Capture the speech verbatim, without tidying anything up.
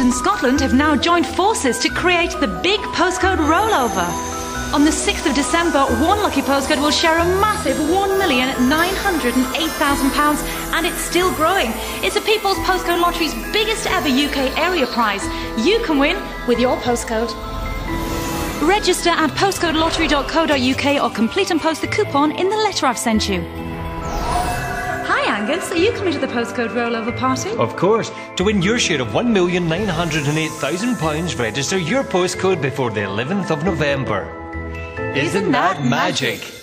and Scotland have now joined forces to create the big postcode rollover. On the sixth of December, one lucky postcode will share a massive one million nine hundred and eight thousand pounds, and it's still growing. It's the People's Postcode Lottery's biggest ever U K area prize. You can win with your postcode. Register at postcode lottery dot co dot U K or complete and post the coupon in the letter I've sent you. Hi Angus, are you coming to the postcode rollover party? Of course. To win your share of one million nine hundred and eight thousand pounds, register your postcode before the eleventh of November. Isn't that magic?